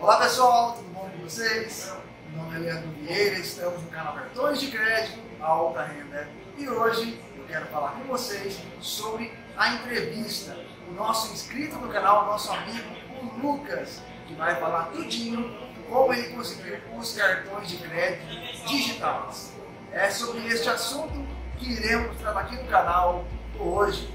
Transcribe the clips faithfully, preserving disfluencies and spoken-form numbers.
Olá pessoal, tudo bom com vocês? Meu nome é Leandro Vieira, estamos no canal Cartões de Crédito Alta Renda e hoje eu quero falar com vocês sobre a entrevista do nosso inscrito no canal, nosso amigo o Lucas, que vai falar tudinho como ele conseguir os cartões de crédito digitais. É sobre este assunto que iremos tratar aqui no canal hoje.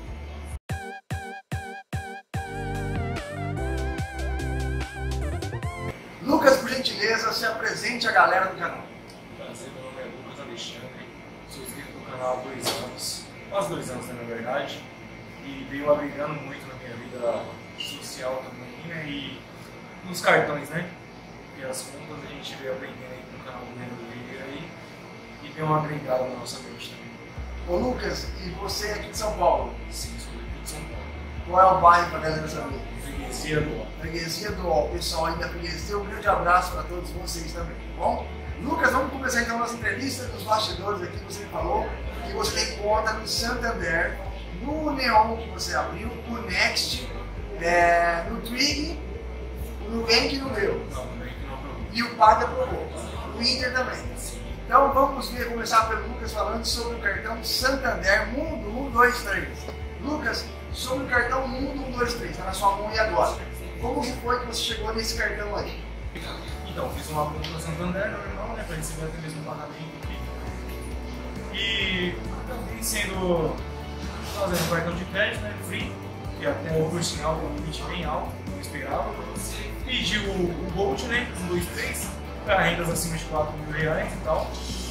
Lucas, por gentileza, se apresente à galera do canal. Prazer, meu nome é Lucas Alexandre, sou inscrito no canal há dois anos, quase dois anos na verdade, e venho agregando muito na minha vida social também, né, e nos cartões, né, porque as contas a gente veio aprendendo aí no canal do Leandro Vieira aí, e tem uma agregada na nossa mente também. Ô Lucas, e você é aqui de São Paulo? Sim, sou daqui de São Paulo. Qual é o bairro para a galera saber? Freguesia do Ó. Freguesia do Ó. Pessoal aí da Freguesia, um grande abraço para todos vocês também, tá bom? Lucas, vamos começar então a nossa entrevista dos bastidores aqui. Você falou que você tem conta no Santander, no Neon que você abriu, o Next, é, no Trig, no Nubank e no Meu. Não, no Nubank não aprovou. E o Pag aprovou. O Inter também. Então vamos ver, começar pelo Lucas falando sobre o cartão Santander Mundo um, dois, três. Lucas, sobre o cartão Mundo um, dois, três, está na sua mão e agora? Como que foi que você chegou nesse cartão aí? Então, fiz uma conta no Santander, normal, né, para receber até mesmo pagamento aqui. E acabei sendo, fazendo cartão de crédito, né, free, que até por sinal com um limite bem alto, não esperava. Pedi o, o Gold, né, um, dois, três, para rendas acima de quatro mil reais e tal.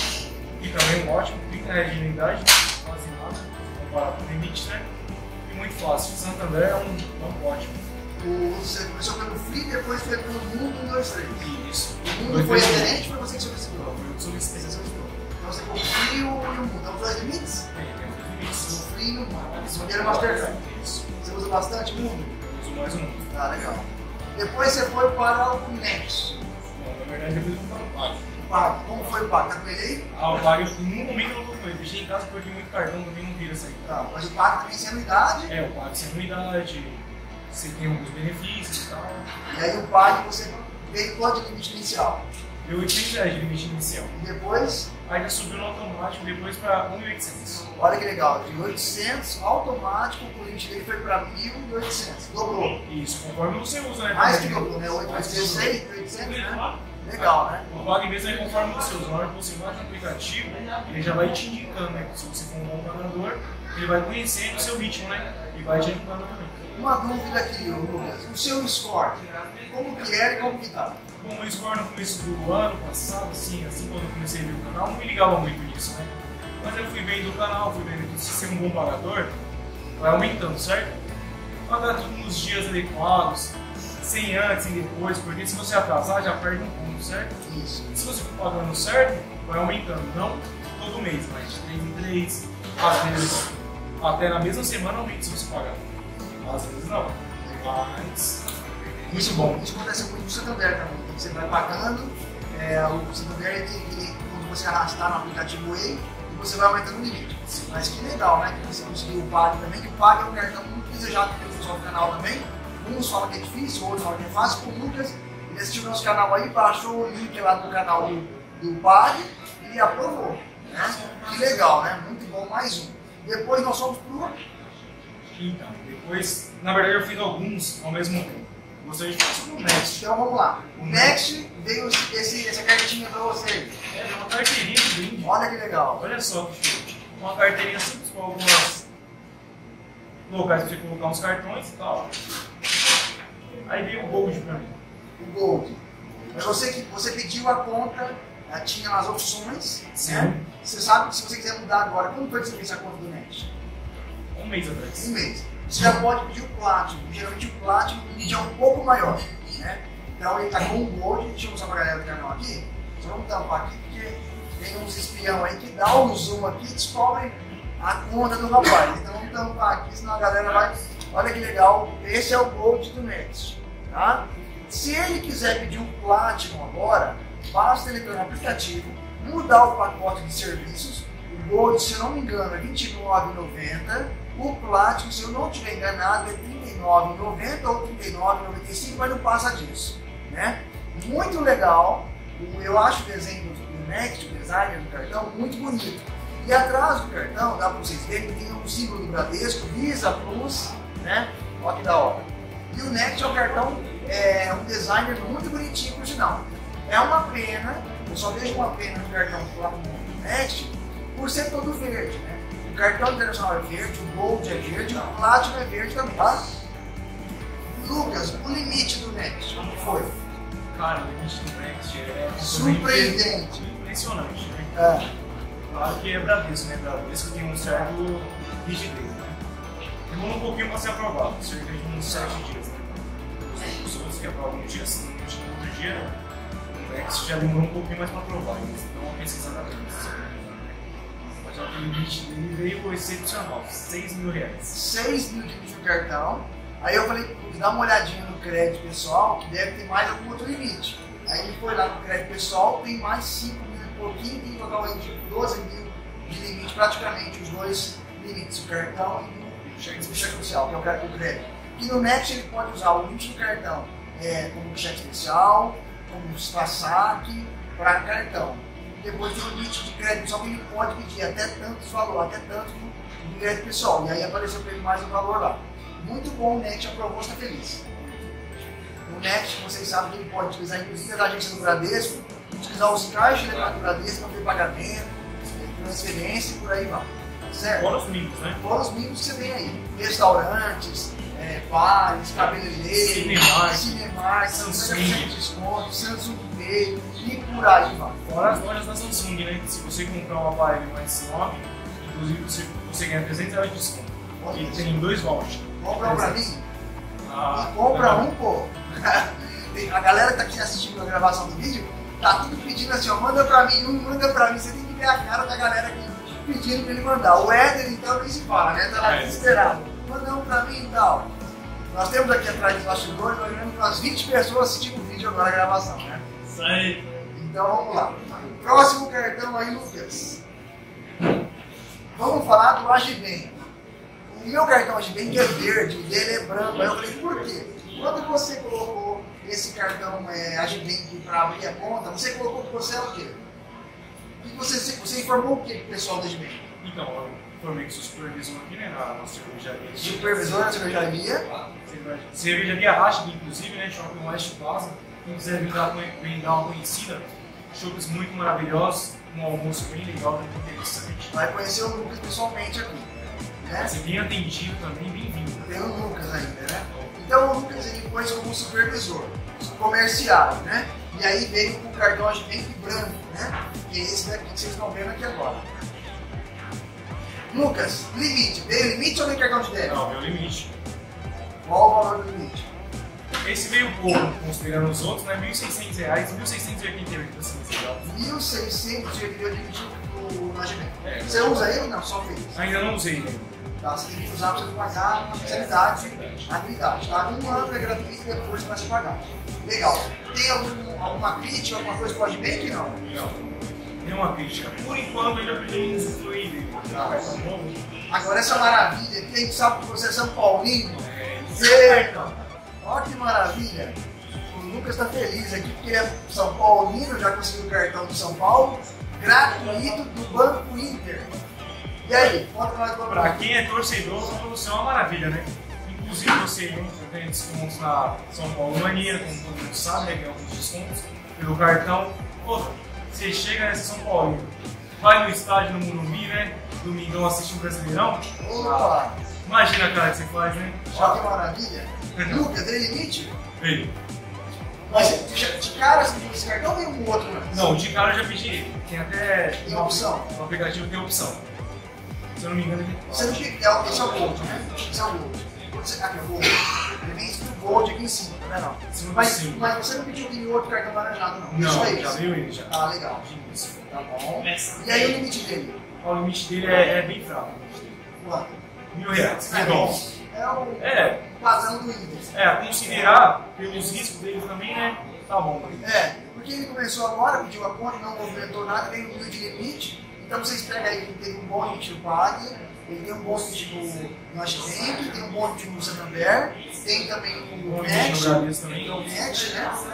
E também um ótimo, trinta reais de unidade, quase nada, comparado com o limite, né. E muito fácil. Santander é um, é um ótimo. O, você começou pelo Free e depois foi pelo Mundo um, dois, três. Isso. O Mundo foi aderente para você que solicitou? Foi o que solicitei. Você solicitou. Então você colocou o Free e o Mundo. Então os dois limites? Tem, tem os limites. O Free e o Mundo. Esse modelo é Mastercard. Isso. Você usa bastante Mundo? Eu uso mais um Mundo. Ah, legal. Depois você foi para o Next. Não, na verdade, depois eu fui para o Pag. O Pag. Como foi o Pag? Tá com ele aí? Ah, o Pag, no momento eu não fui. Deixei em casa porque muito cartão também não vira isso aí. Tá, mas o Pag também sem anuidade. É, o Pag sem anuidade, você tem alguns benefícios e tal. E aí o Pag você veio quanto de limite inicial? Deu oitocentos reais de limite inicial. E depois, Aí já subiu no automático depois para mil e oitocentos. olha que legal, de oitocentos automático, o limite dele foi para mil e oitocentos. Dobrou. Isso, conforme você usa, né? Mais que dobrou, né? oitocentos, oitocentos, né? Legal, né? O Pag mesmo é conforme você usa. Na hora que você baixa o aplicativo, ele já vai te indicando, né? Se você for um bom pagador, ele vai conhecendo o seu ritmo, né? E vai te indicando também. Uma dúvida aqui, Lucas. O seu score, como que era e como que tá? Como o score no começo do ano passado, assim, assim quando eu comecei a ver o canal, não me ligava muito nisso, né? Mas eu fui vendo o canal, fui vendo que se ser um bom pagador, vai aumentando, certo? Pagar tudo nos dias adequados, sem antes, sem depois, porque se você atrasar, já perde um ponto, certo? Isso. Se você for pagando certo, vai aumentando, não todo mês, mas de três em três, às vezes até na mesma semana aumenta se você pagar. Às vezes não, mas muito bom. Isso acontece muito no Santander também. Você vai pagando, é, o Santander tem que, quando você arrastar no aplicativo Way, você vai aumentando o limite. Mas que legal, né? Que você conseguiu o Pag também, que o Pag é um cartão muito desejado pelo pessoal do canal também. Uns falam que é difícil, outros falam que é fácil. O Lucas, ele assistiu nosso canal aí, baixou o link lá do canal do, do Pag e aprovou. Né? Que legal, né? Muito bom, mais um. Depois nós fomos pro... Então, depois, na verdade eu fiz alguns ao mesmo tempo. Gostaria de fazer no Next. Então vamos lá. O Next veio esse, essa cartinha pra você. É uma carteirinha de brinde. Olha que legal. Olha só que show. Uma carteirinha simples com algumas locais para você colocar uns cartões e tal. Aí veio o Gold pra mim. O Gold. Mas você, que- você pediu a conta, ela tinha as opções. Sim. Né? Você sabe que se você quiser mudar agora, como foi que você fez a conta do Next? Um mês atrás. Um mês. Você já pode pedir o Platinum. Geralmente o Platinum o limite é um pouco maior. Né? Então ele está com o Gold. Deixa eu mostrar pra galera do canal aqui. Só vamos tampar aqui, porque tem uns espião aí que dá um zoom aqui e descobrem a conta do rapaz. Então vamos tampar aqui, senão a galera vai... Olha que legal. Esse é o Gold do Next. Tá? Se ele quiser pedir o Platinum agora, basta ele ter um aplicativo, mudar o pacote de serviços. O Gold, se eu não me engano, é vinte e nove reais e noventa centavos. O Platinum, se eu não estiver enganado, é trinta e nove reais e noventa centavos ou trinta e nove reais e noventa e cinco centavos, mas não passa disso. né? Muito legal. Eu acho o desenho do Next, o design do cartão, muito bonito. E atrás do cartão, dá para vocês verem, tem um símbolo do Bradesco, Visa Plus, né? Olha que da hora. E o Next é um cartão, é um designer muito bonitinho, por sinal. É uma pena, eu só vejo uma pena no cartão lá no Next, por ser todo verde, né? O cartão internacional é verde, o Gold é verde, o Platinum é verde também, tá? Lucas, o limite do Next, como foi? Cara, o limite do Next é surpreendente. Impressionante, né? É. Claro que é Bradesco, né? Bradesco tem um certo rigidez, né? Demorou um pouquinho para ser aprovado, cerca de uns sete dias, né? Os outros que aprovam no dia seguinte, no outro dia, o Next já demorou um pouquinho mais para aprovar, eles dão uma pesquisada antes. Mas só que o limite dele veio excepcional, seis mil reais. seis mil de limite do cartão. Aí eu falei, dá uma olhadinha no crédito pessoal, que deve ter mais algum outro limite. Aí ele foi lá no crédito pessoal, tem mais cinco mil e pouquinho, tem total aí de doze mil de limite, praticamente os dois limites, o cartão e o cheque especial, que é o crédito. E no Next ele pode usar o limite do cartão é, como cheque especial, como saque, para cartão. Depois tem o limite de crédito pessoal, que ele pode pedir até tantos valores, até tanto do crédito pessoal. E aí apareceu para ele mais um valor lá. Muito bom, o Next aprovou, está feliz. O Next, vocês sabem que ele pode utilizar, inclusive da agência do Bradesco, utilizar os caixas do Bradesco para fazer pagamento, transferência e por aí vai. Certo? Fora os mínimos, né? Fora os mínimos que você tem aí. Restaurantes, é, bares, cabeleireiros, Cinemark, Cinemark, Samsung, de desconto, Samsung Pay e por aí vai. Fora as lojas da Samsung, né? Se você comprar um aparelho mais nove, inclusive você, você ganha trezentos reais de desconto. E tem dois vouchers. Compra um pra mim? Ah, e compra um, pô. A galera que tá aqui assistindo a gravação do vídeo, tá tudo pedindo assim, ó, manda pra mim um, manda pra mim. Você tem que ver a cara da galera aqui pedindo pra ele mandar. O Éder, então, nem se fala, né? Tá lá é, desesperado. Manda um pra mim e tal. Nós temos aqui atrás dos bastidores, nós temos umas vinte pessoas assistindo o vídeo agora, a gravação, né? Isso aí. Então, vamos lá. Próximo cartão aí, Lucas. Vamos falar do Agibank. O meu cartão Agibank é verde, o dele é branco. Aí eu falei, por quê? Quando você colocou esse cartão é, Agibank para abrir a conta, você colocou que você é o quê? E você, você informou o quê pro pessoal do Agibank? Então, eu informei que sou supervisor aqui, né, na nossa cervejaria. Supervisor da cervejaria. Cervejaria Rashid, inclusive, né, Shopping West Plaza. Quem quiser vir dar, vir dar uma conhecida, shows muito maravilhosos, um almoço bem legal, bem interessante. Vai conhecer o Lucas pessoalmente aqui. Né? Vai ser bem atendido também, bem-vindo. Tem o Lucas ainda, né? Então o Lucas ele pôs como supervisor comercial, né? E aí veio com o cartão Agibank branco, né? Que é esse daqui que vocês estão vendo aqui agora. Lucas, limite. Veio limite ou veio cartão de débito? Não, meu limite. Qual o valor do limite? Esse veio pouco, considerando os outros, né? mil e seiscentos reais, mil seiscentos e oitenta e oito, assim, mil seiscentos e oitenta e oito limite no Agibank. É. Você usa ele ou não? Só fez? Ainda não usei, né? Tá, você tem que usar para você pagar uma especialidade, anuidade, tá? Um ano é gratuito e depois você vai se pagar. Legal. Tem algum, alguma crítica, alguma coisa que pode bem não? Não. Tem uma crítica. Por enquanto, ainda pedimos usufruir dele. Ah, Vai ser novo. agora essa maravilha, que a gente sabe que você é São Paulino. É, Eita! Olha que maravilha! O Lucas está feliz aqui porque ele é São Paulino, já conseguiu o cartão de São Paulo, gratuito do Banco Inter. E aí, conta pra nós Pra comprar. quem é torcedor, a promoção é uma maravilha, né? Inclusive você entra, tem descontos na São Paulo Mania, como todo mundo sabe, né? Tem alguns descontos pelo cartão. Outra, você chega nessa São Paulo, vai no estádio no Morumbi, né? Domingão assiste o Brasileirão. Opa! Imagina a cara que você faz, né? Olha que maravilha! Lucas, tem limite? Ei. Mas de, de cara você tem esse cartão ou tem um outro antes? Não, de cara eu já pedi ele. Tem até. Tem opção? No aplicativo tem opção. Se eu não me engano, ele Você não tem. É, esse é o Gold, né? Esse é o Gold. Você, aqui é o Gold. Ele vem escrito Gold aqui em cima, tá vendo? Sim, Mas, sim. mas você não pediu nenhum outro cartão laranjado, não? Não, Só já esse. veio ele já. Ah, legal. Isso. Tá bom. E aí o limite dele? O limite dele é, é bem fraco. Quanto? Mil reais. É bom. É o É. padrão do índice. É, a considerar pelos riscos dele também, né? Tá bom. É, porque ele começou agora, pediu a conta, não movimentou nada, veio um mil de limite. Então vocês pegam aí que tem um bom limite no Pag, ele tem um bom limite no, no Agibank, tem um bom limite no Santander, tem também o Bom Net, limite no Bradesco também. tem o Net, né?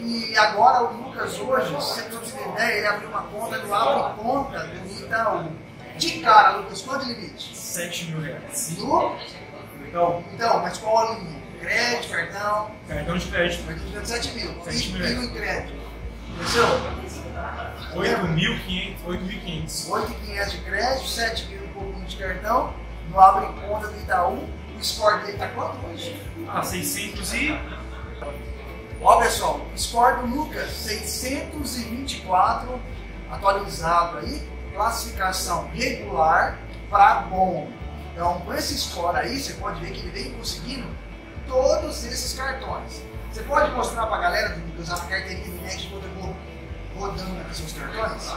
E agora o Lucas hoje, se você tem ideia, ele abriu uma conta do Abre Conta do Itaú. De cara, Lucas, quanto limite? sete mil reais. No? Então, Então, mas qual é o limite? Crédito, cartão? cartão de crédito. Cartão de sete mil. sete mil E no crédito? Entendeu? oito mil e quinhentos. oito mil e quinhentos. oito mil e quinhentos de crédito, sete mil um pouquinho de cartão. No Abre Conta do Itaú. O score dele está quanto hoje? Ah, seiscentos e... Ó pessoal, o score do Lucas, seiscentos e vinte e quatro, atualizado aí, classificação regular para bom. Então com esse score aí, você pode ver que ele vem conseguindo todos esses cartões. Você pode mostrar para a galera do Lucas a carteirinha de net quando eu vou rodando aqui seus cartões?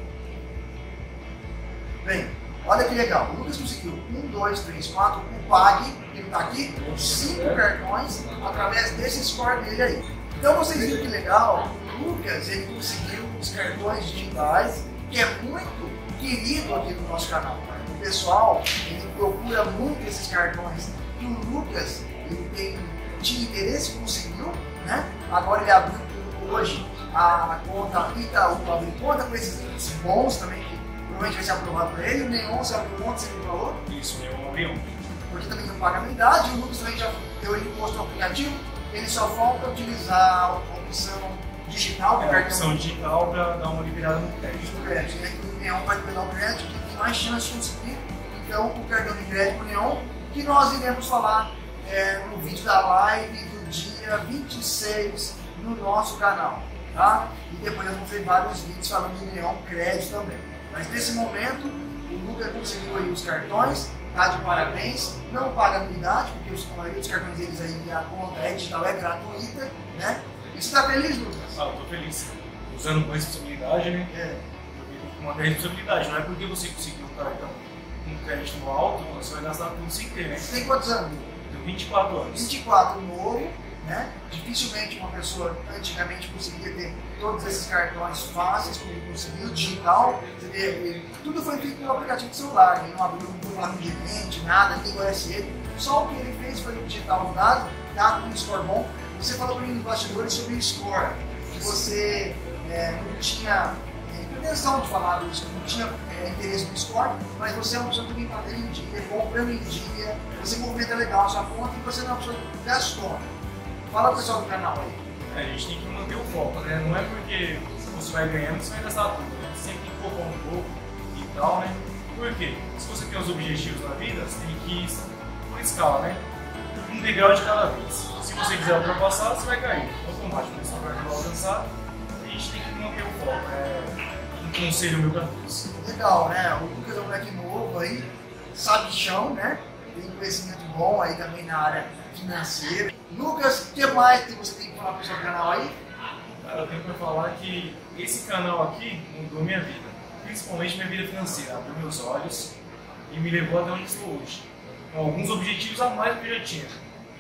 Bem, olha que legal, o Lucas conseguiu um, dois, três, quatro, o Pag, ele está aqui, cinco cartões através desse score dele aí. Então vocês viram que legal, o Lucas ele conseguiu os cartões digitais, que é muito querido aqui no nosso canal. O pessoal ele procura muito esses cartões e o Lucas ele tem, tinha interesse, conseguiu, né? Agora ele abriu hoje a, a conta Itaú, abriu conta com esses links bons também, que provavelmente vai ser aprovado para ele. O Neon, você abriu conta, você me falou? Isso, Neon abriu. Porque também não paga anuidade, o Lucas também já deu ele imposto no aplicativo, ele só falta utilizar a opção digital, é, a opção digital para dar uma liberada no crédito. O crédito, né? O Neon vai liberar o crédito, que tem mais chance de conseguir. Então, o cartão de crédito do Neon, que nós iremos falar é, no vídeo da live do dia vinte e seis no nosso canal, tá? E depois nós vamos ver vários vídeos falando de Neon crédito também. Mas nesse momento, o Lucas conseguiu aí os cartões, tá de parabéns, não paga anuidade, porque os, a maioria dos cartões deles aí, a conta é digital, é gratuita, né? E você tá feliz, Lucas? Ah, eu tô feliz. Usando com responsabilidade, né? É. Com uma responsabilidade, não é porque você conseguiu um cartão com crédito alto, você vai gastar tudo sem ter, né? Você tem quantos anos? Tenho vinte e quatro anos. vinte e quatro, novo, né? Dificilmente uma pessoa antigamente conseguia ter todos esses cartões fáceis, como ele conseguiu, digital. Você vê, ele, tudo foi feito pelo aplicativo de celular, ele não abriu um plano de cliente, nada, ninguém conhece ele. Só o que ele fez foi o digital mudado, tá com um score bom. Você falou para mim nos bastidores sobre o score, que você é, não tinha é, intenção de falar isso, não tinha é, interesse no score, mas você é uma pessoa que vem batendo em dia, comprando em dia, você movimenta legal a sua conta e você não é uma pessoa que gastou. Fala pro pessoal do canal aí. A gente tem que manter o foco, né? Não é porque você vai ganhando que você vai gastar tudo, né? Você sempre tem que focar um pouco e tal, né? Por quê? Se você tem os objetivos na vida, você tem que ir por escala, né? Um degrau de cada vez. Se você quiser ultrapassar, você vai cair. Automático, você vai alcançar. A gente tem que manter o foco. É um conselho meu pra todos. Legal, né? O Lucas é um moleque novo aí, sabe chão, né? Tem conhecimento bom aí também na área financeira. Lucas, o que mais que você tem que falar pro seu canal aí? Cara, eu tenho pra falar que esse canal aqui mudou minha vida. Principalmente minha vida financeira. Abriu meus olhos e me levou até onde estou hoje. Com alguns objetivos a mais do que eu já tinha.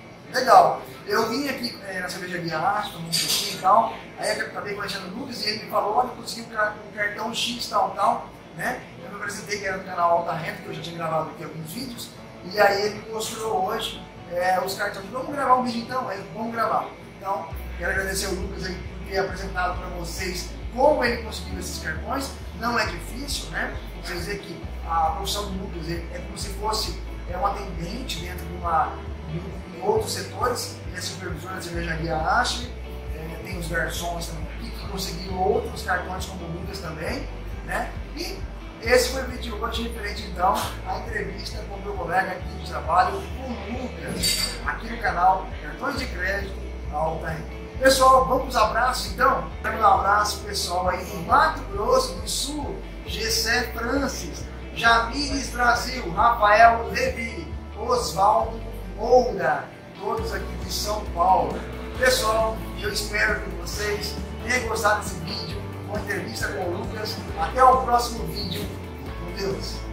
Legal. Eu vim aqui é, na cervejaria Arte, tomei um pouquinho e tal. Aí eu acabei conhecendo o Lucas e ele me falou: olha, eu consegui um cartão X, tal, tal. Né? Eu me apresentei que era do canal Alta Renda, que eu já tinha gravado aqui alguns vídeos. E aí ele me mostrou hoje é, os cartões. Vamos gravar um vídeo então? Aí, vamos gravar. Então, quero agradecer ao Lucas aí por ter apresentado para vocês como ele conseguiu esses cartões. Não é difícil, né? Vocês verem que a profissão do Lucas é como se fosse é um atendente dentro de uma. Em outros setores, ele é supervisor da cervejaria Ashley, é, tem os garçons também aqui, que conseguiram outros cartões como o Lucas também, né? E esse foi o vídeo hoje, referente então à entrevista com o meu colega aqui de trabalho, o Lucas, aqui no canal Cartões de Crédito Alta Renda. Pessoal, vamos para os abraços então? Quero dar um abraço pessoal aí do Mato Grosso do Sul, Gessé Francis, Jamires Brasil, Rafael Levi, Oswaldo Moura, todos aqui de São Paulo. Pessoal, eu espero que vocês tenham gostado desse vídeo, com a entrevista com o Lucas. Até o próximo vídeo. Com Deus.